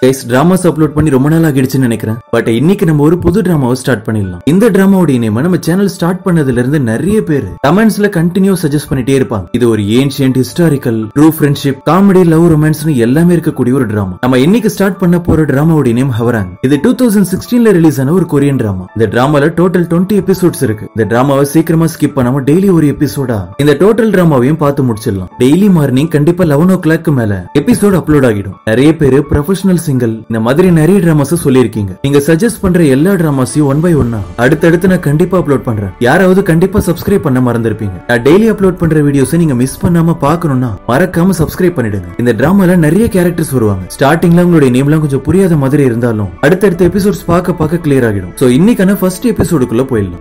Guys dramas upload பண்ணி ரொம்ப நாள் ஆகிடுச்சுன்னு நினைக்கிறேன். பட் இன்னைக்கு நம்ம ஒரு புது டிராமாவை ஸ்டார்ட் பண்ணிடலாம். இந்த டிராமாவோட நேம் நம்ம சேனல் ஸ்டார்ட் பண்ணதுல இருந்து நிறைய பேர் கமெண்ட்ஸ்ல கண்டினியூ சஜஸ்ட் பண்ணிட்டே இருப்பாங்க. இது ஒரு ancient historical true friendship comedy love ரொமான்ஸ்னு எல்லாமே இருக்கக்கூடிய ஒரு டிராமா. நம்ம இன்னைக்கு ஸ்டார்ட் பண்ண போற டிராமாவோட நேம் ஹவராங். இது 2016ல ரிலீஸ் ஆன ஒரு கொரியன் டிராமா. இந்த டிராமால டோட்டல் 20 எபிசோட்ஸ் இருக்கு. இந்த டிராமாவை சீக்கிரமா ஸ்கிப் பண்ணாம டெய்லி ஒரு எபிசோடா இந்த டோட்டல் டிராமாவையும் பார்த்து முடிச்சிடலாம். டெய்லி மார்னிங் கண்டிப்பா 11 o'clock மேல எபிசோட் அப்லோட் ஆகிடும். நிறைய பேர் ப்ரொஃபஷனல் சிங்கிள் இந்த மாதிரி நிறைய டிராமாஸ் சொல்லிருக்கீங்க. நீங்க சஜஸ்ட் பண்ற எல்லா டிராமாஸையும் ஒன் பை ஒன்னா அடுத்தடுத்து நான் கண்டிப்பா அப்லோட் பண்றேன். யாராவது கண்டிப்பா சப்ஸ்கிரைப் பண்ண மறந்துருப்பீங்க. நான் டெய்லி அப்லோட் பண்ற வீடியோஸ் நீங்க மிஸ் பண்ணாம பார்க்கணும்னா மறக்காம சப்ஸ்கிரைப் பண்ணிடுங்க. இந்த டிராமால நிறைய கேரக்டர்ஸ் வருவாங்க. ஸ்டார்டிங்ல உங்களுடைய நேம்லாம் கொஞ்சம் புரியாத மாதிரி இருந்தாலும் அடுத்தடுத்த எபிசோட்ஸ் பார்க்க கிளியர் ஆகிடும். சோ இன்னைக்கான ஃபர்ஸ்ட் எபிசோடுக்குள்ள போயிடலாம்.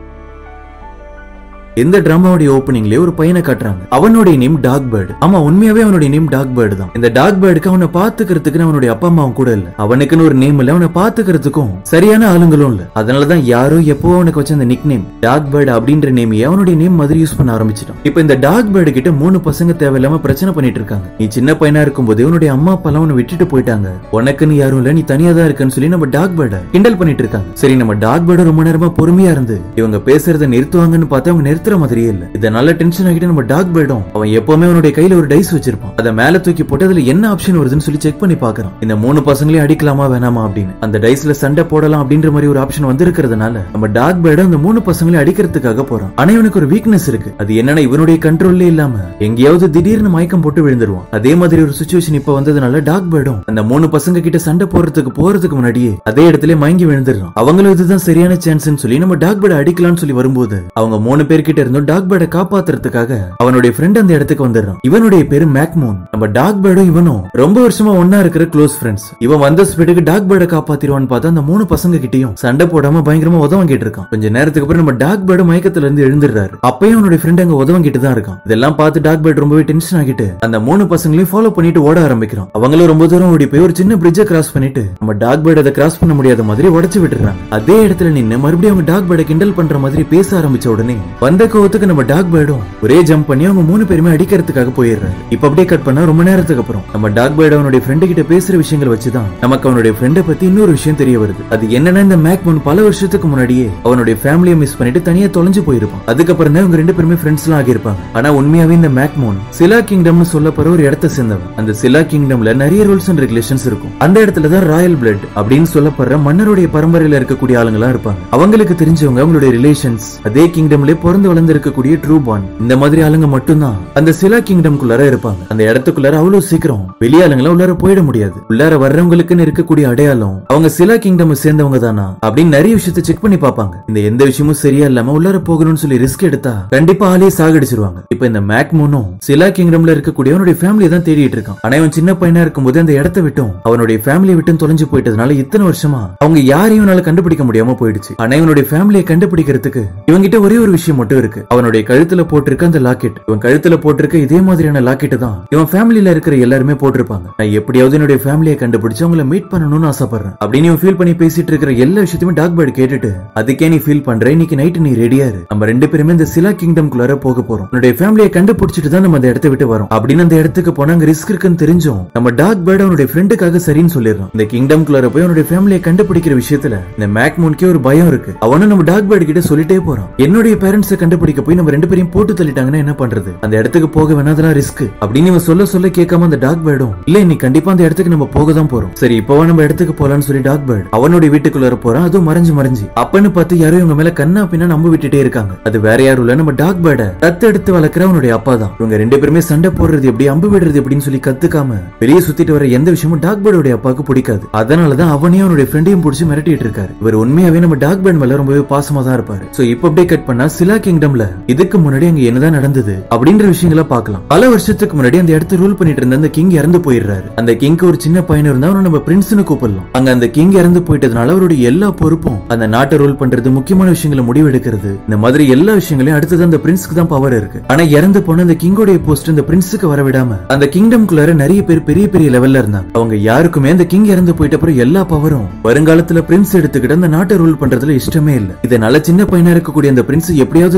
இந்த டிராமாவோட ஓபனிங்ல ஒரு பையனை காட்டுறாங்க. அவனோட நேம் டாக் பேர்ட். ஆமா, உண்மையாவே அவனோட நேம் டாக் பேர்ட் தான். இந்த டாக் பேர்டுக்கு அவனை பாத்துக்கிறதுக்கு அவனுடைய அப்பா அம்மாவும் கூட இல்ல. அவனுக்குன்னு ஒரு நேம் இல்ல, அவனை பாத்துக்கிறதுக்கும் சரியான ஆளுங்களும் இல்ல. அதனாலதான் யாரோ எப்போ அவனுக்கு வச்ச அந்த நிக் நேம் டாக் பேர்ட் அப்படின்ற நேம் அவனுடைய நேம் மாதிரி யூஸ் பண்ண ஆரம்பிச்சிட்டான். இப்ப இந்த டாக் பேர்டு கிட்ட 3 பசங்க தேவையில்லாம பிரச்சனை பண்ணிட்டு இருக்காங்க. நீ சின்ன பையனா இருக்கும்போது உன்னுடைய அம்மா அப்பா எல்லாம் விட்டுட்டு போயிட்டாங்க, உனக்குன்னு யாரும் இல்ல, நீ தனியா தான் இருக்கன்னு சொல்லி நம்ம டாக் பேர்ட கிண்டல் பண்ணிட்டு இருக்காங்க. சரி, நம்ம டாக் பேர்டு ரொம்ப நேரமா பொறுமையா இருந்து இவங்க பேசுறத நிறுத்துவாங்கன்னு பார்த்தா அவங்க நிறுத்துற மாதிரியே இல்ல. இதனால டென்ஷன் ஆகிட்டு நம்ம டாக் பேர்டும் அவன் எப்பவுமே அவனுடைய கையில ஒரு டைஸ் வச்சிருப்பான். அதை மேல தூக்கி போட்டு அதுல என்ன ஆப்ஷன் வருதுன்னு சொல்லி செக் பண்ணி பாக்குறான். இந்த 3 பசங்களையும் அடிக்கலாமா வேணாமா அப்படின்னு. அந்த டைஸ்ல சண்டை போடலாம் அப்படின்ற மாதிரி ஒரு ஆப்ஷன் வந்திருக்கிறதுனால நம்ம டாக் பேர்டு அந்த 3 பசங்களையும் அடிக்கிறதுக்காக போறான். ஆனா இவனுக்கு ஒரு வீக்னஸ் இருக்கு. அது என்னன்னா இவனுடைய கண்ட்ரோல்லே இல்லாம எங்கேயாவது திடீர்னு மயக்கம் போட்டு விழுந்துருவான். அதே மாதிரி ஒரு சிச்சுவேஷன் இப்ப வந்ததுனால டாக் பேர்டும் அந்த 3 பசங்க கிட்ட சண்டை போறதுக்கு முன்னாடியே அதே இடத்துல மயங்கி விழுந்துடுறான். அவங்களும் இதுதான் சரியான சான்ஸ்னு சொல்லி நம்ம டாக் பேர்டு அடிக்கலாம்னு சொல்லி வரும்போது அவங்க 3 பேர்கிட்ட இருந்தும் டாக் பேர்டை காப்பாத்துறதுக்காக அவனுடைய ஃப்ரெண்ட் அந்த இடத்துக்கு வந்துடுறான். இவனுடைய பேரு மேக்மோன். நம்ம டாக் பேர்டும் இவனும் ரொம்ப வருஷமா ஒன்னா இருக்கிற க்ளோஸ் ஃப்ரெண்ட்ஸ். இவன் வந்த ஸ்பீடுக்கு டாக் பேர்டை காப்பாத்திடுவான்னு பார்த்தா அந்த 3 பசங்க கிட்டயும் சண்டை போடாம பயங்கரமா உதவங்கிட்டு இருக்கான். கொஞ்ச நேரத்துக்கு அப்புறம் நம்ம டாக் பேர்டு மயக்கத்துல இருந்து எழுந்துடுறாரு. அப்பயும் அவனுடைய ஃப்ரெண்ட் அங்க உதவங்கிட்டு தான் இருக்கான். இதெல்லாம் பார்த்து டாக் பேர்டு ரொம்பவே டென்ஷன் ஆகிட்டு அந்த 3 பசங்களையும் ஃபாலோ பண்ணிட்டு ஓட ஆரம்பிக்கிறான். அவங்களும் ரொம்ப தூரம் ஓடி போய் ஒரு சின்ன பிரிட்ஜை கிராஸ் பண்ணிட்டு நம்ம டாக் பேர்டு அதை கிராஸ் பண்ண முடியாத மாதிரி உடைச்சு விட்டுறாங்க. அதே இடத்துல நின்னு மறுபடியும் அவங்க டாக் பேர்டை கிண்டல் பண்ற மாதிரி பேச ஆரம்பிச்ச உடனே வந்த கோவத்துக்கு நம்ம டாக் பேர்டும் ஒரே ஜம்ப் பண்ணி அவங்க 3 பேருமே அடிக்கிறதுக்காக போயிடுறாரு. இப்ப அப்படியே கட் பண்ணா ரொம்ப நேரத்துக்கு அப்புறம் நம்ம டாக் பேர்டு அவனுடைய ஃப்ரெண்டு கிட்ட பேசுற விஷயங்கள் வச்சுதான் நமக்கு அவனுடைய ஃப்ரெண்டை பத்தி இன்னொரு விஷயம் தெரிய வருது. அது என்னன்னா இந்த மேக்மோன் பல வருஷத்துக்கு முன்னாடியே அவனுடைய ஃபேமிலியை மிஸ் பண்ணிட்டு தனியா தொலைஞ்சு போயிருப்பான். அதுக்கப்புறம் தான் இவங்க 2 பேருமே ஃப்ரெண்ட்ஸ் எல்லாம் ஆகியிருப்பாங்க. ஆனா உண்மையாவே இந்த மேக்மோன் சிலா கிங்டம்னு சொல்லப்படுற ஒரு இடத்தை சேர்ந்தவன். அந்த சிலா கிங்டம்ல நிறைய ரூல்ஸ் அண்ட் ரெகுலேஷன்ஸ் இருக்கும். அந்த இடத்துல தான் ராயல் பிளட் அப்படின்னு சொல்லப்படுற மன்னருடைய பரம்பரையில இருக்கக்கூடிய ஆளுங்களா இருப்பாங்க. அவங்களுக்கு தெரிஞ்சவங்க அவங்களுடைய ரிலேஷன்ஸ் அதே கிங்டம்ல பிறந்து வளர்ந்து இருக்கக்கூடிய ட்ரூ பாண்ட் இந்த மாதிரி ஆளுங்க மட்டும்தான் அந்த சிலா கிங்டம் குள்ளார இருப்பாங்க. அந்த இடத்துக்குள்ளார அவ்வளவு சீக்கிரம் வெளியாளுங்கள உள்ளார போயிட முடியாது. உள்ளார வர்றவங்களுக்குன்னு இருக்கக்கூடிய அடையாளம் அவங்க சிலா கிங்டம் சேர்ந்தவங்க தானா அப்படின்னு நிறைய விஷயத்தை செக் பண்ணி பாப்பாங்க. இந்த எந்த விஷயமும் சரியா இல்லாம உள்ளார போகணும்னு சொல்லி ரிஸ்க் எடுத்தா கண்டிப்பா ஆளையே சாகடிச்சிருவாங்க. இப்ப இந்த மேக்மோனும் சிலா கிங்டம்ல இருக்கக்கூடிய அவனுடைய ஃபேமிலியை தான் தேடிட்டு இருக்கான். ஆனா அவன் சின்ன பையனா இருக்கும்போது அந்த இடத்தை விட்டும் அவனுடைய ஃபேமிலியை விட்டும் தொலைஞ்சு போயிட்டதுனால இத்தனை வருஷமா அவங்க யாரையும் கண்டுபிடிக்க முடியாம போயிடுச்சு. ஆனா இவனுடைய ஃபேமிலியை கண்டுபிடிக்கிறதுக்கு இவங்கிட்ட ஒரே ஒரு விஷயம் மட்டும் இருக்கு. அவனுடைய கழுத்துல போட்டிருக்க அந்த லாக்கெட். இவன் கழுத்துல போட்டிருக்க இதே மாதிரியான லாக்கெட் தான் இவன் ஃபேமிலில இருக்கிற எல்லாருமே போட்டிருப்பாங்க. நான் எப்படியாவது என்னுடைய ஃபேமிலியை கண்டுபிடிச்சு அவங்கள மீட் பண்ணணும்னு ஆசைப்படுறேன் அப்படின்னு இவன் ஃபீல் பண்ணி பேசிட்டு இருக்கிற எல்லா விஷயத்தையுமே டாக் பேர்டு கேட்டுட்டு அதுக்கே நீ ஃபீல் பண்ற, இன்னைக்கு நைட் நீ ரெடியா இரு, நம்ம 2 பேருமே இந்த சிலா கிங்டம் குள்ளார போக போறோம், உன்னுடைய ஃபேமிலியை கண்டுபிடிச்சிட்டு தான் நம்ம அந்த இடத்தை விட்டு வரோம் அப்படின்னு அந்த இடத்துக்கு போனா அங்க ரிஸ்க் இருக்குன்னு தெரிஞ்சும் நம்ம டாக் பேர்டு அவனுடைய ஃப்ரெண்டுக்காக சரின்னு சொல்லிடுறான். இந்த கிங்டம் குள்ளார போய் அவனுடைய ஃபேமிலியை கண்டுபிடிக்கிற விஷயத்துல இந்த மேக்மோனுக்கே ஒரு பயம் இருக்கு. அவனும் நம்ம டாக் பேர்டு கிட்ட சொல்லிட்டே போறான், என்னுடைய பேரண்ட்ஸை கண்டுபிடிக்க போய் நம்ம 2 பேரையும் போட்டு தள்ளிட்டாங்கன்னா என்ன பண்றது, அந்த இடத்துக்கு போக வேணாதெல்லாம் ரிஸ்க் அப்படின்னு இவன் சொல்ல கேட்காம அந்த டாக் பேர்டும் இல்ல இன்னைக்கு கண்டிப்பா அந்த இடத்துக்கு நம்ம போக தான் போறோம், சரி இப்பவா நம்ம இடத்துக்கு போலான்னு சொல்லி டாக் பேர்டு அவனுடைய வீட்டுக்குள்ள போறான். அதுவும் மறைஞ்சு அப்பன்னு பார்த்து யாரும் இவங்க மேல கண்ணா பின்னா நம்ப விட்டுட்டே இருக்காங்க. அது வேற யாரும் இல்ல, நம்ம டாக் பேர்டை தத்தெடுத்து வளர்க்கிற அவனுடைய அப்பா தான். இவங்க 2 பேருமே சண்டை போடுறது எப்படி அம்பு விடுறது எப்படின்னு சொல்லி கத்துக்காம வெளியே சுத்திட்டு வர எந்த விஷயமும் டாக் பேர்டோட அப்பாவுக்கு பிடிக்காது. அதனாலதான் அவனையும் அவனுடைய ஃப்ரெண்டையும் பிடிச்சி மிரட்டிட்டு இருக்காரு. இவர் உண்மையாவே நம்ம டாக் பேர்டு மேல ரொம்பவே பாசமா தான் இருப்பாரு. சோ இப்ப அப்படியே கட் பண்ணா சிலா கிங்டம்ல இதுக்கு முன்னாடி அங்க என்னதான் நடந்தது அப்படின்ற விஷயங்களை பார்க்கலாம். பல வருஷத்துக்கு முன்னாடி அந்த இடத்தை ரூல் பண்ணிட்டு இருந்த அந்த கிங் இறந்து போயிடுறாரு. அந்த கிங்க்கு ஒரு சின்ன பையன் இருந்தா அவனை நம்ம பிரின்ஸ்னு கூப்பிடலாம். அங்க அந்த கிங் இறந்து போயிட்டதுனால அவருடைய எல்லா பொறுப்பும் அந்த நாட்டை ரூல் பண்றது, முக்கியமான விஷயங்களை முடிவெடுக்கிறது, இந்த மாதிரி எல்லா விஷயங்களையும் அடுத்தது அந்த பிரின்ஸ்க்கு தான் பவர் இருக்கு. ஆனா இறந்து போன அந்த கிங்கோடைய போஸ்ட் இந்த பிரின்ஸுக்கு வர விடாம அந்த கிங்டம் குள்ளார நிறைய பேர் பெரிய லெவல்ல இருந்தாங்க. அவங்க யாருக்குமே அந்த கிங் இறந்து போயிட்ட அப்புறம் எல்லா பவரும் வருங்காலத்துல பிரின்ஸ் எடுத்துக்கிட்டு அந்த நாட்டை ரூல் பண்றதுல இஷ்டமே இல்ல. இதனால சின்ன பையனா இருக்கக்கூடிய அந்த பிரின்ஸ் எப்படியாவது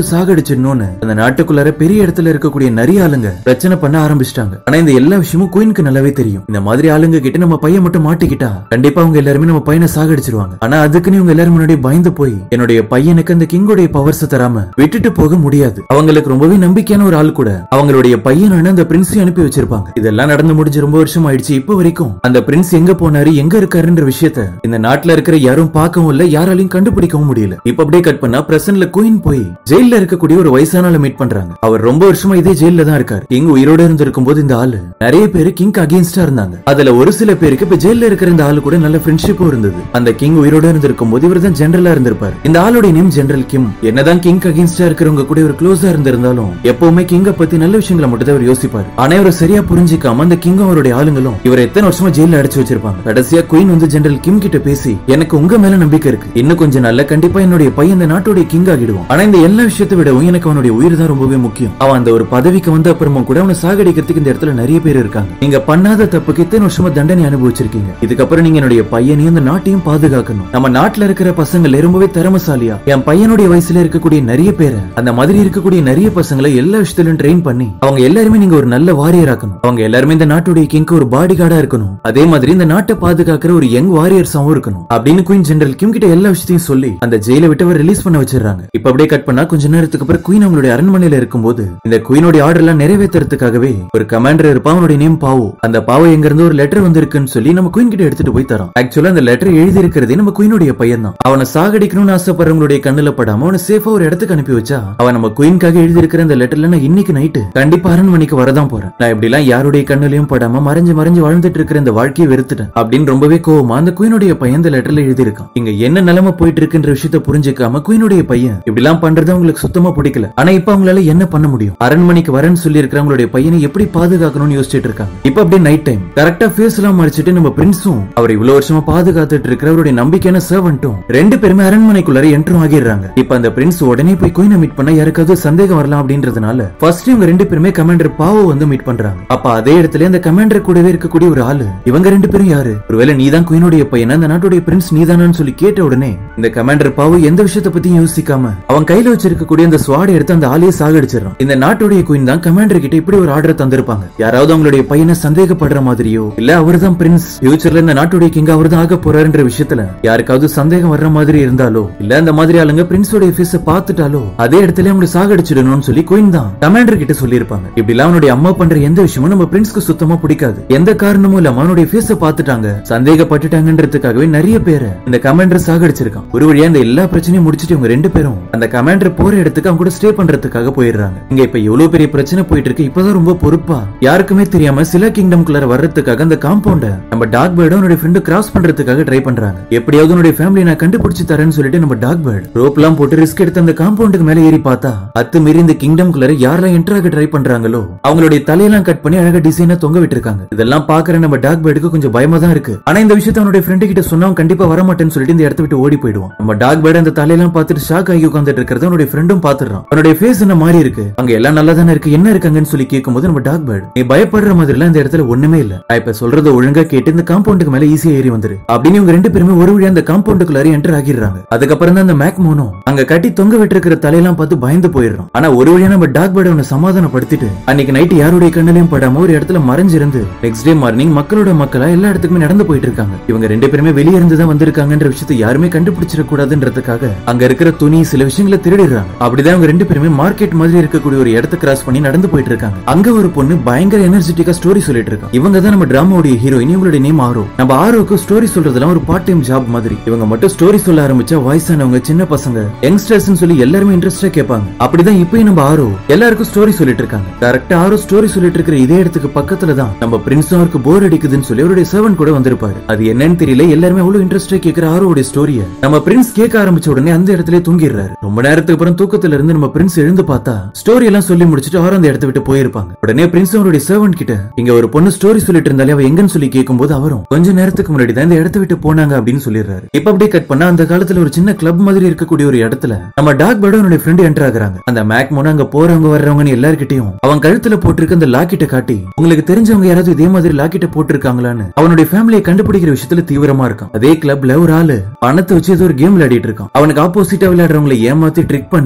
சாகடிச்சிடணும்னு அந்த நாட்டுக்குள்ளார பெரிய இடத்துல இருக்கக்கூடிய நிறைய ஆளுங்க பிரச்சனை பண்ண ஆரம்பிச்சிட்டாங்க. ஆனா இந்த எல்லா விஷயமும் குயினுக்கு நல்லாவே தெரியும். இந்த மாதிரி ஆளுங்க கிட்ட நம்ம பையன் மட்டும் மாட்டிக்கிட்டா கண்டிப்பா அவங்க எல்லாருமே நம்ம பையனை சாகடிச்சிருவாங்க. ஆனா அதுக்குன்னு இவங்க எல்லாரும் முன்னாடி பயந்து போய் என்னுடைய பையனுக்கு அந்த கிங்கோடைய பவர்ஸ் தராம விட்டுட்டு போக முடியாது. அவங்களுக்கு ரொம்பவே நம்பிக்கையான ஒரு ஆள் கூட அவங்களுடைய பையனான அந்த பிரின்ஸை அனுப்பி வச்சிருப்பாங்க. இதெல்லாம் நடந்து முடிஞ்சு ரொம்ப வருஷம் ஆயிடுச்சு. இப்ப வரைக்கும் அந்த பிரின்ஸ் எங்க போனாரு எங்க இருக்காருன்ற விஷயத்த இந்த நாட்டுல இருக்கிற யாரும் பார்க்கவும் இல்ல, யாராலையும் கண்டுபிடிக்கவும் முடியல. இப்ப அப்படியே கட் பண்ணா பிரசன்ட்ல குயின் போய் ஜெயில இருக்கக்கூடிய ஒரு வயசான ஆளை மீட் பண்றாங்க. அவர் ரொம்ப வருஷமா இதே ஜெயில தான் இருக்காரு. கிங் உயிரோட இருந்திருக்கும் போது இந்த ஆளு நிறைய பேரு கிங் அகைன்ஸ்டா இருந்தாங்க. அதுல ஒரு சில பேருக்கு இப்ப ஜெயில இருக்கிற இந்த ஆளு கூட நல்ல ஃப்ரெண்ட்ஷிப்பும் இருந்தது. அந்த கிங் உயிரோட இருந்திருக்கும் போது இவர் தான் ஜெனரலா இருந்திருப்பாரு. இந்த ஆளுடைய நேம் ஜெனரல் கிம். என்னதான் கிங் அகைன்ஸ்டா இருக்கிறவங்க கூட ஒரு க்ளோஸா இருந்திருந்தாலும் எப்பவுமே கிங்க பத்தி நல்ல விஷயங்களை மட்டும் தான் அவர் யோசிப்பாரு. ஆனா இவரை சரியா புரிஞ்சிக்காம அந்த கிங் அவருடைய ஆளுங்களும் இவர் எத்தனை வருஷமா ஜெயில அடைச்சு வச்சிருப்பாங்க. கடைசியா குயின் வந்து ஜெனரல் கிம் கிட்ட பேசி எனக்கு உங்க மேல நம்பிக்கை இருக்கு, இன்னும் கொஞ்சம் நாள்ல கண்டிப்பா என்னுடைய பையன் இந்த நாட்டுடைய கிங் ஆகிடுவான். ஆனா இந்த எல்லா விஷயத்தை விடவும் எனக்கு அவனுடைய உயிர் தான் ரொம்பவே முக்கியம். அவன் அந்த ஒரு பதவிக்கு வந்த அப்புறமும் கூட அவனை சாகடிக்கிறதுக்கு இந்த இடத்துல நிறைய பேர் இருக்காங்க. நீங்க பண்ணாத தப்புக்கு இத்தனை வருஷமா தண்டனை அனுபவிச்சிருக்கீங்க. இதுக்கப்புறம் நீங்க என்னுடைய பையனையும் இந்த நாட்டையும் பாதுகாக்கணும். நம்ம நாட்டுல இருக்கிற பசங்க ரொம்பவே திறமசாலியா என் பையனுடைய வயசுல இருக்கக்கூடிய நிறைய பேரை அந்த மாதிரி இருக்கக்கூடிய நிறைய பசங்களை எல்லா விஷயத்திலும் ட்ரெயின் பண்ணி அவங்க எல்லாருமே நீங்க ஒரு நல்ல வாரியர் ஆக்கணும். அவங்க எல்லாருமே இந்த நாட்டுடைய கிங்க்கு ஒரு பாடி கார்டா இருக்கணும். அதே மாதிரி இந்த நாட்டை பாதுகாக்கிற ஒரு யங் வாரியர்ஸாவும் இருக்கணும் அப்படின்னு குயின் ஜெனரல் கிம் கிட்ட எல்லா விஷயத்தையும் சொல்லி அந்த ஜெயில விட்டு அவர் ரிலீஸ் பண்ண வச்சிடறாங்க. இப்ப அப்படியே கட் பண்ணா கொஞ்ச நேரத்துக்கு அப்புறம் குயின் அவங்களுடைய அரண்மனையில இருக்கும்போது இந்த குயினோட ஆர்டர் எல்லாம் நிறைவேற்றுறதுக்காகவே ஒரு கமாண்டர் இருப்பான். அவனுடைய நேம் பாவோ. அந்த பாவோ எங்க இருந்து ஒரு லெட்டர் வந்திருக்குன்னு சொல்லி நம்ம குயின் கிட்ட எடுத்துட்டு போய் தரோம். ஆக்சுவலா அந்த லெட்டர் எழுதி இருக்கிறதே நம்ம குயினுடைய பையன் தான். அவனை சாகடிக்கணும்னு ஆசைப்படுறவங்களுடைய கண்ணுல படாம அவனை சேஃபா ஒரு இடத்துக்கு அனுப்பி வச்சா அவன் நம்ம குயின்காக எழுதி இருக்கிற அந்த லெட்டர்ல நான் இன்னைக்கு நைட்டு கண்டிப்பா அரண்மனைக்கு வரதான் போறேன். நான் இப்படி எல்லாம் யாருடைய கண்ணுலயும் படாம மறைஞ்சு மறைஞ்சு வாழ்ந்துட்டு இருக்கிற இந்த வாழ்க்கையை வெறுத்துட்டேன் அப்படின்னு ரொம்பவே கோவமா அந்த குயினுடைய பையன் இந்த லெட்டர்ல எழுதி இருக்கான். இங்க என்ன நிலைமை போயிட்டு இருக்குன்ற விஷயத்தை புரிஞ்சுக்காம குயினுடைய பையன் இப்படி எல்லாம் பண்றது அவங்களுக்கு சுத்தமா பிடிக்கல. ஆனா இப்ப அவங்களால என்ன பண்ண முடியும்? அரண்மனைக்கு வரேன்னு சொல்லி இருக்கிறவங்களுடைய பையனை எப்படி பாதுகாக்கணும்னு யோசிச்சுட்டு இருக்காங்க. இப்ப அப்படியே நைட் டைம் கரெக்டா ஃபேஸ் எல்லாம் மறைச்சிட்டு நம்ம பிரின்ஸும் அவர் இவ்வளவு வருஷமா பாதுகாத்துட்டு இருக்கிற அவருடைய நம்பிக்கையான சர்வன்ட்டும் ரெண்டு பேருமே அரண்மனைக்குள்ளார என்ட்ரும் ஆகிடுறாங்க. இப்ப அந்த பிரின்ஸ் உடனே போய் குயினை மீட் பண்ண யாருக்காவது சந்தேகம் வரலாம் அப்படின்றதுனால ஃபர்ஸ்ட் இவங்க ரெண்டு பேருமே கமாண்டர் பாவோ வந்து மீட் பண்றாங்க. அப்ப அதே இடத்துல அந்த கமாண்டர் கூடவே இருக்கக்கூடிய ஒரு ஆளு இவங்க ரெண்டு பேரும் யாரு? ஒருவேளை நீதான் குயினுடைய பையன், அந்த நாட்டுடைய பிரின்ஸ் நீதானான்னு சொல்லி கேட்ட உடனே இந்த கமாண்டர் பாவோ எந்த விஷயத்தை பத்தியும் யோசிக்காம அவன் கையில வச்சிருக்கக்கூடிய அந்த ஸ்வாடை எடுத்து அந்த ஆளையே சாகடிச்சிடறான். இந்த நாட்டுடைய குயின் தான் கமாண்டர் கிட்ட இப்படி ஒரு ஆர்டர் தந்திருப்பாங்க. யாராவது அவங்களுடைய பையனை சந்தேகப்படுற மாதிரியோ இல்ல அவர்தான் பிரின்ஸ் ஃபியூச்சர்ல இந்த நாட்டுடைய கிங் அவர்தான் ஆக போறாருன்ற விஷயத்துல யாருக்காவது சந்தேகம் வர்ற மாதிரி இருந்தாலோ இல்ல அந்த மாதிரி ஆளுங்க பிரின்ஸோட ஃபேஸ பார்த்துட்டாலோ அதே இடத்துல அவங்க சாகடிச்சிடணும்னு சொல்லி குயின் தான் கமாண்டர் கிட்ட சொல்லியிருப்பாங்க. இப்படி எல்லாம் அவனுடைய அம்மா பண்ற எந்த விஷயமும் நம்ம பிரின்ஸ்க்கு சுத்தமா பிடிக்காது. எந்த காரணமும் இல்லாம அவனுடைய ஃபேஸ பார்த்துட்டாங்க, சந்தேகப்பட்டுட்டாங்கன்றதுக்காகவே நிறைய பேரை இந்த கமாண்டர் சாகடிச்சிருக்கான். ஒரு வழியா இந்த எல்லா பிரச்சனையும் முடிச்சிட்டு இவங்க ரெண்டு பேரும் அந்த கமாண்டர் போற இடத்துக்கு அவங்க கூட ஸ்டே பண்றதுக்காக போயிடுறாங்க. இங்க இப்ப எவ்வளவு பெரிய பிரச்சனை போயிட்டு இருக்கு. இப்பதான் ரொம்ப பொறுப்பா யாருக்குமே தெரியாம சில கிங்டம்குள்ளார வர்றதுக்காக அந்த காம்பவுண்ட நம்ம டாக் பேர்டும் அவனுடைய ஃப்ரெண்டு கிராஸ் பண்றதுக்காக ட்ரை பண்றாங்க. எப்படியாவது உன்னுடைய ஃபேமிலியை நான் கண்டுபிடிச்சு தரேன்னு சொல்லிட்டு நம்ம டாக் பேர்ட் ரோப் எல்லாம் போட்டு ரிஸ்க் எடுத்து அந்த காம்பவுண்டுக்கு மேல ஏறி பார்த்தா அத்துமீறி இந்த கிங்டம்குள்ளார யாரெல்லாம் என்டர் ஆக ட்ரை பண்றாங்களோ அவங்களுடைய தலையெல்லாம் கட் பண்ணி அழகா டிசைனா தொங்க விட்டுருக்காங்க. இதெல்லாம் பாக்குற நம்ம டாக் பேர்டுக்கு கொஞ்சம் பயமா தான் இருக்கு. ஆனா இந்த விஷயத்தை அவனுடைய ஃப்ரெண்டு கிட்ட சொன்னா கண்டிப்பா வரமாட்டேன்னு சொல்லிட்டு இந்த இடத்த விட்டு ஓடி போயிடுவான். நம்ம டாக் பேர்டு அந்த தலையெல்லாம் பார்த்துட்டு ஷாக் ஆகி உட்கார்ந்துட்டு இருக்கிறத அவனுடைய ஃப்ரெண்டும் பாத்துறான். அவனுடைய ஃபேஸ் என்ன மாறி இருக்கு, அங்க எல்லாம் நல்லா தானே இருக்கு, என்ன இருக்காங்கன்னு சொல்லி கேட்கும்போது நம்ம டாக் பேர்டு நீ பயப்படுற மாதிரி எல்லாம் இந்த இடத்துல ஒண்ணுமே இல்ல, நான் இப்ப சொல்றத ஒழுங்கா கேட்டு இந்த காம்பவுண்டுக்கு மேல ஈஸியா ஏறி வந்துரு அப்படின்னு இவங்க ரெண்டு பேருமே ஒரு வழியா அந்த காம்பவுண்டுக்குள்ளார என்டர் ஆகிடுறாங்க. அதுக்கப்புறம் தான் அந்த மேக் மோனோ அங்க கட்டி தொங்க விட்டுருக்கிற தலையெல்லாம் பார்த்து பயந்து போயிடுறோம். ஆனா ஒரு வழியா நம்ம டாக் பேர்டு அவனை சமாதானப்படுத்திட்டு அன்னைக்கு நைட்டு யாருடைய கண்ணிலையும் படாம ஒரு இடத்துல மறைஞ்சிருந்து நெக்ஸ்ட் டே மார்னிங் மக்களோட மக்களா எல்லா இடத்துக்குமே நடந்து போயிட்டு இருக்காங்க. இவங்க ரெண்டு பேருமே வெளியே இருந்து தான் வந்திருக்காங்கன்ற விஷயத்தை யாருமே கண்டுபிடிச்சிட கூடாதுன்றதுக்காக அங்க இருக்கிற துணி சில விஷயங்களை திருடிடுறாங்க. அப்படிதான் அவங்க ரெண்டு பேருமே மார்க்கெட் மாதிரி இருக்கக்கூடிய ஒரு இடத்தை கிராஸ் பண்ணி நடந்து போயிட்டு இருக்காங்க. அங்க ஒரு பொண்ணு பயங்கர எனர்ஜெட்டிக்கா ஸ்டோரி சொல்லிட்டு இருக்கா. இவங்க தான் நம்ம டிராமாவுடைய ஹீரோயின். இவங்களுடைய நேம் ஆரோ. நம்ம ஆரோக்கு ஸ்டோரி சொல்றதெல்லாம் ஒரு பார்ட் டைம் ஜாப் மாதிரி. இவங்க மட்டும் ஸ்டோரி சொல்ல ஆரம்பிச்சா வயசானவங்க, சின்ன பசங்க, யங்ஸ்டர்ஸ் சொல்லி எல்லாருமே இன்ட்ரெஸ்டா கேட்பாங்க. அப்படிதான் இப்பயும் நம்ம ஆரோ எல்லாருக்கும் ஸ்டோரி சொல்லிட்டு இருக்காங்க. கரெக்டா ஆரோ ஸ்டோரி சொல்லிட்டு இருக்கிற இதே இடத்துக்கு பக்கத்துல தான் நம்ம பிரின்ஸும் அவருக்கு போர் அடிக்குதுன்னு சொல்லி அவருடைய சர்வன்ட் கூட வந்திருப்பாரு. அது என்னன்னு தெரியல, எல்லாருமே அவ்வளவு இன்ட்ரெஸ்டா கேட்கிற ஆரோட ஸ்டோரிய நம்ம பிரின்ஸ் கேட்க ஆரம்பிச்ச உடனே அந்த இடத்துல தூங்கிடுறாரு. ரொம்ப நேரத்துக்கு அப்புறம் தூக்கத்துல இருந்து நம்ம பிரின்ஸ் எழுந்து பார்த்தா ஸ்டோரி எல்லாம் சொல்லி முடிச்சிட்டு ஆரோ அந்த இடத்தை விட்டு போயிருப்பாங்க. உடனே பிரின்ஸ் அவருடைய சர்வன்ட் கிட்ட இங்க ஒரு பொண்ணு ஸ்டோரி சொல்லிட்டு இருந்தாலே அவ எங்கன்னு சொல்லி கேட்கும்போது அவரும் கொஞ்ச நேரத்துக்கு முன்னாடி தான் இந்த இடத்தை விட்டு போனாங்க அப்படின்னு சொல்லிடுறாரு. இப்ப அப்படியே கட் பண்ணா அந்த காலத்துல ஒரு சின்ன கிளப் மாதிரி இருக்கக்கூடிய ஒரு இடத்துல நம்ம டாக் பேர்டு அவனுடைய ஃப்ரெண்ட் என்டர் ஆகுறாங்க. அந்த மேக் மோனோ அங்க போறவங்க வர்றவங்க எல்லார்கிட்டயும் அவன் கழுத்துல போட்டிருக்க அந்த லாக்கெட்டை காட்டி உங்களுக்கு தெரிஞ்சவங்க யாராவது இதே மாதிரி லாக்கெட்டை போட்டிருக்காங்களான்னு அவனுடைய ஃபேமிலியை கண்டுபிடிக்கிற விஷயத்துல தீவிரமா இருக்கான். அதே கிளப்ல ஒரு ஆளு பணத்தை வச்சு ஏதோ ஒரு கேம் விளையாடிட்டு இருக்கான். அவனுக்கு ஆப்போசிட்டா விளையாடுறவங்களை ஏமாத்தி ட்ரிக் பண்ணி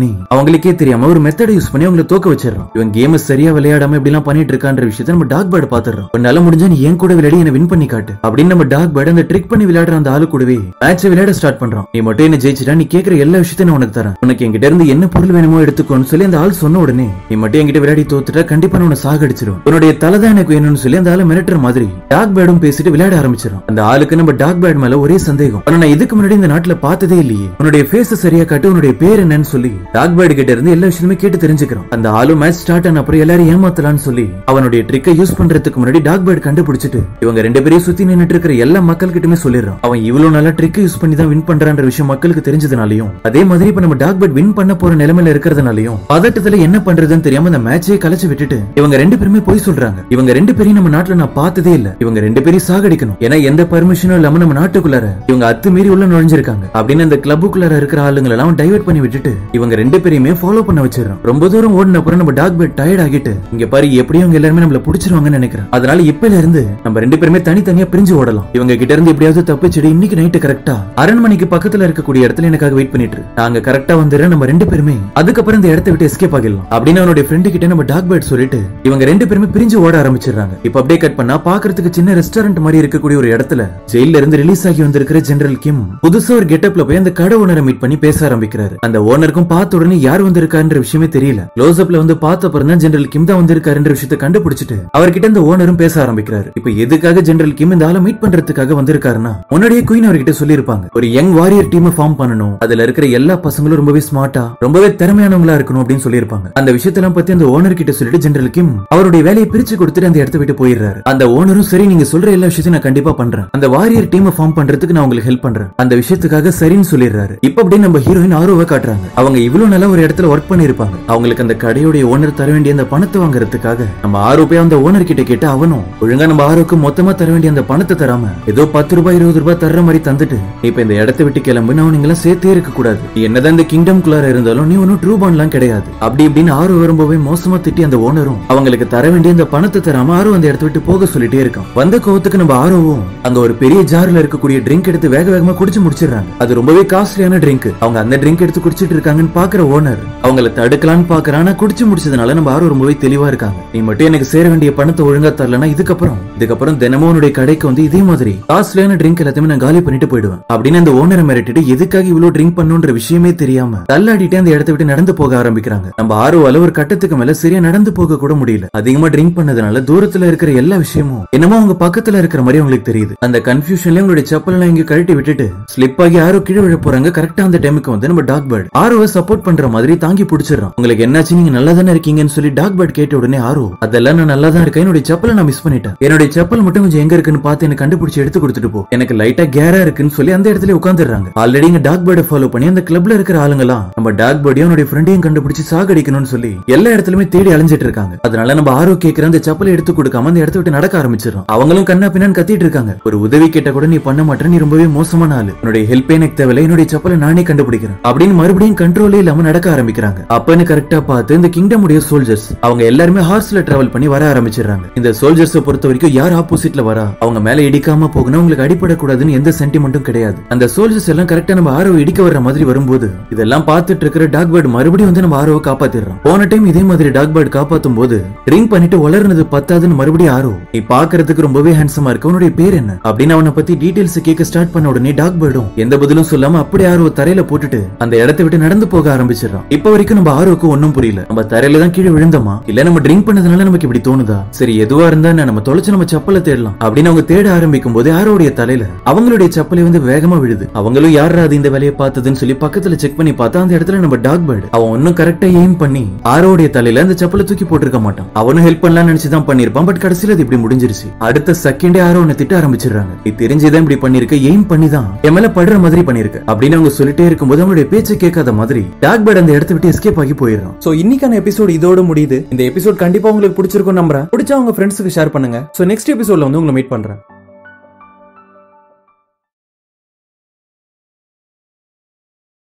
அவங்களுக்கே தெரியாம ஒரு மெத்தட் யூஸ் பண்ணி அவங்களை தோக்க வச்சிடறான். இவன் கேம் சரியா விளையாடாம இப்படி எல்லாம் பண்ணிட்டு இருக்கான்ற விஷயத்தை நம்ம டாக் பேர்ட் பாத்துறோம். உன்னால முடிஞ்சா நீ என் கூட விளையாடி என்ன வின் பண்ணி காட்டு அப்படின்னு நம்ம டாக் பேர்ட் அந்த ட்ரிக் பண்ணி விளையாடுற அந்த ஆளு கூடவே மேட்சை விளையாட ஸ்டார்ட் பண்றான். நீ மட்டும் என்ன ஜெயிச்சிட்டா நீ கேக்குற எல்லா விஷயத்தையும் உனக்கு தரேன், உனக்கு என்கிட்ட இருந்து என்ன பொருள் வேணுமோ எடுத்துக்கோன்னு சொல்லி அந்த ஆள் சொன்ன உடனே நீ மட்டும் என்கிட்ட விளையாடி தோத்துட்டா கண்டிப்பா நான் உன்னை சாகடிச்சிருவேன், உன்னுடைய தலைதான் எனக்கு வேணும்னு சொல்லி அந்த ஆளு மிரட்டுற மாதிரி டாக் பேர்டும் பேசிட்டு விளையாட ஆரம்பிச்சிடும். அந்த ஆளுக்கு நம்ம டாக் பேர்ட் மேல ஒரே சந்தேகம், ஆனா நான் இதுக்கு முன்னாடி இந்த நாட்டுல பார்த்ததே இல்லையே, உன்னுடைய ஃபேஸ் சரியா காட்டு, உன்னுடைய பேர் என்னன்னு சொல்லி டாக் பேர்ட் கிட்ட இருந்து எல்லா விஷயமே கேட்டு தெரிஞ்சுக்கிறான். அந்த ஆளு மேட்ச் ஸ்டார்ட் ஆன அப்புறம் எல்லாரும் ஏமாத்தலாம்னு சொல்லி அவனுடைய ட்ரிக்கை யூஸ் பண்றதுக்கு முன்னாடி டாக் பேர்ட் கண்டுபிடிச்சிட்டு இவங்க ரெண்டு பேரையும் சுத்தி நின்னுட்டு இருக்கிற எல்லா மக்கள் கிட்டமே சொல்லிடுறான். அவன் இவ்வளவு நல்லா ட்ரிக்கை யூஸ் பண்ணி தான் வின் பண்றான்ற விஷயம் மக்களுக்கு தெரிஞ்சதுனாலையும் அதே மாதிரி இப்ப நம்ம டாக் பேர்ட் வின் பண்ண போற நிலைமையில இருக்கிறதுனாலையும் பதட்டத்துல என்ன பண்றதுன்னு தெரியாம அந்த மேட்சையே கலைச்சு விட்டுட்டு இவங்க ரெண்டு பேருமே போய் சொல்றாங்க. இவங்க ரெண்டு பேரையும் நம்ம நாட்டுல நான் பார்த்ததே இல்ல, இவங்க ரெண்டு பேரையும் சாகடிக்கணும், ஏன்னா எந்த பர்மிஷனும் இல்லாம நம்ம நாட்டுக்குள்ளார இவங்க அத்துமீறி உள்ள நுழைஞ்சிருக்காங்க அப்படின்னு அந்த கிளப்புக்குள்ளார இருக்கிற ஆளுங்களை எல்லாம் டைவர்ட் பண்ணி விட்டுட்டு இவங்க ரெண்டு பேரையுமே ஃபாலோ பண்ண வச்சிடறோம். ரொம்ப தூரம் ஓடின அப்புறம் நம்ம டாக் பேர்ட் டயர்ட் ஆகிட்டு இங்க பாரு எப்படியும் அவங்க எல்லாருமே நம்மள புடிச்சிருவாங்கன்னு நினைக்கிறேன், அதனால இப்பல இருந்து நம்ம ரெண்டு பேருமே தனித்தனியா பிரிஞ்சு ஓடலாம், இவங்க கிட்ட இருந்து எப்படியாவது தப்பிச்சிடு, இன்னைக்கு நைட்டு கரெக்டா அரண்மனைக்கு பக்கத்துல இருக்கக்கூடிய இடத்துல எனக்காக வெயிட் பண்ணிட்டு நாங்க கரெக்டா வந்துடுறேன், நம்ம ரெண்டு பேருமே அதுக்கப்புறம் இந்த இடத்தை விட்டு எஸ்கேப் ஆகிடலாம் அப்படின்னு அவனுடைய ஃப்ரெண்டு கிட்ட நம்ம டாக் பேர்ட் சொல்லிட்டு இவங்க ரெண்டு பேருமே பிரிஞ்சு ஓட ஆரம்பிச்சிடுறாங்க. இப்ப அப்படியே கட் பண்ணா பாக்குறதுக்கு சின்ன ரெஸ்டாரண்ட் மாதிரி இருக்கக்கூடிய ஒரு இடத்துல ஜெயில இருந்து ரிலீஸ் ஆகி வந்திருக்கிற ஜெனரல் கிம் புதுசா ஒரு கெட்டப்ல போய் அந்த கடை ஓனரை மீட் பண்ணி பேச ஆரம்பிக்கிறாரு. அந்த ஓனருக்கும் பார்த்த உடனே யார் வந்திருக்காருன்ற விஷயமே தெரியல, க்ளோஸ் அப்ல வந்து பார்த்த அப்புறம் தான் ஜெனரல் கிம் தான் வந்திருக்காருன்ற விஷயத்தை கண்டுபிடிச்சிட்டு அவர்கிட்ட இந்த ஓனரும் பேச ஆரம்பிக்கிறாரு. இப்ப எதுக்காக ஜெனரல் கிம் இந்த ஆளை மீட் பண்றதுக்காக வந்திருக்காருன்னா முன்னாடியே குயின் அவர்கிட்ட சொல்லிருப்பாங்க ஒரு யங் வாரியர் டீம் ஃபார்ம் பண்ணணும், அதுல இருக்கிற எல்லா பசங்களும் ரொம்பவே ஸ்மார்ட்டா ரொம்பவே திறமையானவங்களா இருக்கணும் அப்படின்னு சொல்லிருப்பாங்க. அந்த விஷயத்தெல்லாம் பத்தி அந்த ஓனர் கிட்ட சொல்லிட்டு ஜெனரல் கிம் அவருடைய வேலையை பிரிச்சு கொடுத்துட்டு அந்த இடத்தை விட்டு போயிடுறாரு. அந்த ஓனரும் சரி நீங்க சொல்ற எல்லா விஷயத்தையும் நான் கண்டிப்பா பண்றேன், அந்த வாரியர் டீம் ஃபார்ம் பண்றதுக்கு நான் உங்களுக்கு ஹெல்ப் பண்றேன், அந்த விஷயத்துக்காக சரின்னு சொல்லிடுறாரு. இப்ப அப்படியே நம்ம ஹீரோயின் ஆர்வமா காட்டுறாங்க. அவங்க இவ்வளவு நல்லா ஒரு இடத்துல ஒர்க் பண்ணிருப்பாங்க, அவங்களுக்கு அந்த கடையோட ஓனர் தர வேண்டிய அந்த பணத்தை வாங்குறதுக்காக நம்ம ஆரோப்பே அந்த ஓனர் கிட்ட கேட்டு அவனும் ஒழுங்கா நம்ம ஆரோக்கு மொத்தமா தர வேண்டிய அந்த பணத்தை தராம ஏதோ 10 ரூபாய் 20 ரூபாய் தர்ற மாதிரி தந்துட்டு இப்ப இந்த இடத்தை விட்டு கிளம்பு, நான் நீங்க எல்லாம் சேர்த்தே இருக்க கூடாது, நீ என்னதான் இந்த கிங்டம் குள்ளார இருந்தாலும் நீ ஒன்னும் ட்ரூ பாண்ட்லாம் கிடையாது அப்படி இப்படின்னு ஆரோ ரொம்பவே மோசமா திட்டி அந்த ஓனரும் அவங்களுக்கு தர வேண்டிய அந்த பணத்தை தராம ஆரோ அந்த இடத்தை விட்டு போக சொல்லிட்டே இருக்கான். வந்த கோவத்துக்கு நம்ம ஆரோவும் அங்க ஒரு பெரிய ஜார்ல இருக்கக்கூடிய ட்ரிங்க் எடுத்து வேக வேகமா குடிச்சு முடிச்சிடறாங்க. அது ரொம்பவே காஸ்ட்லியான ட்ரிங்க், அவங்க அந்த ட்ரிங்க் எடுத்து குடிச்சிட்டு இருக்காங்கன்னு பாக்குற ஓனர் அவங்களை தடுக்கலான்னு பாக்குறான், குடிச்சு முடிச்சதுனால நம்ம ஆரோ ரொம்பவே தெளிவா இருக்காங்க. நீ மட்டும் எனக்கு சேர வேண்டிய பணத்தை ஒழுங்கா தரலனா இதுக்கப்புறம் தினமும் உன்னுடைய கடைக்கு வந்து இதே மாதிரி காஸ்ட்லியான ட்ரிங்க் எல்லாத்தையுமே நான் காலி பண்ணிட்டு போயிடுவேன் அப்படின்னு அந்த ஓனரை மிரட்டிட்டு எதுக்காக இவ்வளவு ட்ரிங்க் பண்ணுன்ற விஷயமே தெரியாம தள்ளாடிட்டு அந்த இடத்தை விட்டு நடந்து போக ஆரம்பிக்கிறாங்க. நம்ம ஆரோவால ஒரு கட்டத்துக்கு மேல சரியா நடந்து போக கூட முடியல, அதிகமா ட்ரிங்க் பண்ணதுனால தூரத்துல இருக்கிற எல்லா விஷயமும் என்னமோ அவங்க பக்கத்துல இருக்கிற மாதிரி அவங்களுக்கு தெரியுது. அந்த கன்ஃபியூஷன்ல உங்களுடைய செப்பல் எல்லாம் இங்க கழட்டி விட்டுட்டு ஸ்லிப் ஆகி ஆரோ கீழே விழ போறாங்க. கரெக்டா அந்த டைமுக்கு வந்து நம்ம டாக் பேர்ட் ஆரோவை சப்போர்ட் பண்ற மாதிரி தாங்கி பிடிச்சிடறான். உங்களுக்கு என்னாச்சு, நீங்க நல்லா தானே இருக்கீங்கன்னு சொல்லி டாக் பேர்ட் கேட்ட உடனே ஆரோ அதெல்லாம் நான் நல்லா தான் இருக்கேன், என்னுடைய செப்பலை நான் மிஸ் பண்ணிட்டேன், என்னுடைய செப்பல் மட்டும் கொஞ்சம் எங்க இருக்குன்னு பார்த்து எனக்கு கண்டுபிடிச்சு எடுத்து கொடுத்துட்டு போ, எனக்கு லைட்டா கேரா இருக்குன்னு சொல்லி அந்த இடத்துல உட்காந்துறாங்க. ஆல்ரெடி இங்க டாக் பேர்டை ஃபாலோ பண்ணி அந்த கிளப்ல இருக்கிற ஆளுங்கலாம் நம்ம டாக் பேர்டையும் அவனுடைய ஃப்ரெண்டையும் கண்டுபிடிச்சு சாகடிக்கணும்னு சொல்லி எல்லா இடத்துலயுமே தேடி அலைஞ்சிட்டு இருக்காங்க. அதனால நம்ம ஆரோ கேட்கிற அந்த செப்பலை எடுத்து கொடுக்காம அந்த இடத்த விட்டு நடக்க ஆரம்பிச்சிடறோம். அவங்களும் கண்ணா பின்னான்னு கத்திட்டு இருக்காங்க. ஒரு உதவி கேட்ட கூட நீ பண்ண மாட்டேன், நீ ரொம்பவே மோசமான ஆளு, உன்னுடைய ஹெல்ப் எனக்கு தேவையில்லை, என்னுடைய செப்பலை நானே கண்டுபிடிக்கிறேன் அப்படின்னு மறுபடியும் கண்ட்ரோலே இல்லாம நடக்க ஆரம்பிக்கிறாங்க. அப்பன்னு கரெக்டா பார்த்து இந்த கிங்டம் உடைய சோல்ஜர்ஸ் அவங்க எல்லாருமே ஹார்ஸ்ல டிராவல் பண்ணி வர ஆரம்பிச்சிடறாங்க. இந்த சோல்ஜர்ஸ் பொறுத்த வரைக்கும் யார் ஆப்போசிட்ல வரா அவங்க மேல இடிக்காம போகணும், உங்களுக்கு அடிப்படக்கூடாதுன்னு எந்த சென்டிமெண்ட்டும் கிடையாது. அந்த சோல்ஜர்ஸ் எல்லாம் கரெக்டா நம்ம ஆரோவை இடிக்க வர்ற மாதிரி வரும்போது இதெல்லாம் பார்த்துட்டு இருக்கிற டாக் பேர்ட் மறுபடியும் வந்து நம்ம ஆரோவை காப்பாத்திடுறோம். போன டைம் இதே மாதிரி டாக் பேர்ட் காப்பாத்தும் போது ட்ரிங்க் பண்ணிட்டு வளர்னது பத்தாதுன்னு மறுபடியும் ஆரோ நீ பாக்குறதுக்கு ரொம்பவே ஹேண்ட்ஸமா இருக்க, உன்னுடைய பேர் என்ன அப்படின்னு அவனை பத்தி டீடைல்ஸ் கேட்க ஸ்டார்ட் பண்ண உடனே டாக் பேர்டும் எந்த பதிலும் சொல்லாம அப்படியே ஆரோ தரையில போட்டுட்டு அந்த இடத்தை விட்டு நடந்து போக ஆரம்பிச்சிடறான். இப்ப வரைக்கும் நம்ம ஆரோவுக்கு ஒன்னும் புரியல, நம்ம தரையில தான் கீழே விழுந்தோமா இல்ல நம்ம ட்ரிங்க் பண்ணதுனால நமக்கு இப்படி தோணுதா, சரி எதுவா இருந்தா நம்ம தொலைச்சு நம்ம செப்பலை தேடலாம் அப்படின்னு அவங்க தேட ஆரம்பிக்கும் போது ஆரோடைய தலையில அவங்களுடைய செப்பலை வந்து வேகமா விழுது. அவங்களும் யாரா அது இந்த வேலையை பார்த்ததுன்னு சொல்லி பக்கத்துல செக் பண்ணி பார்த்தா அந்த இடத்துல நம்ம டாக் பேர்ட் அவன் ஒன்னும் கரெக்டா எய்ம் பண்ணி ஆரோடைய தலையில அந்த செப்பலை தூக்கி போட்டிருக்க மாட்டான். அவனும் ஹெல்ப் பண்ணலாம்னு நினைச்சுதான் பண்ணிருப்பான், பட் கடைசியில அது இப்படி முடிஞ்சிருச்சு. அடுத்த செகண்டே ஆரோ உன்னை திட்ட ஆரம்பிச்சிடுறாங்க, நீ தெரிஞ்சுதான் இப்படி பண்ணிருக்க, எய்ம் பண்ணிதான் என் மேல படுற மாதிரி பண்ணிருக்க அப்படின்னு அவங்க சொல்லிட்டே இருக்கும்போது அவங்களுடைய பேச்சை கேட்காத மாதிரி டாக் பேர்ட் அந்த இடத்தை விட்டு எஸ்கேப் ஆகி போயிடுறான். சோ இன்னைக்கான எபிசோட் இதோட முடியுது. இந்த எபிசோட் கண்டிப்பா உங்களுக்கு பிடிச்சிருக்கும் நம்புறேன். பிடிச்சா உங்க ஃப்ரெண்ட்ஸ்க்கு ஷேர் பண்ணுங்க. சோ நெக்ஸ்ட் எபிசோட்ல வந்து உங்களை மீட் பண்றேன்.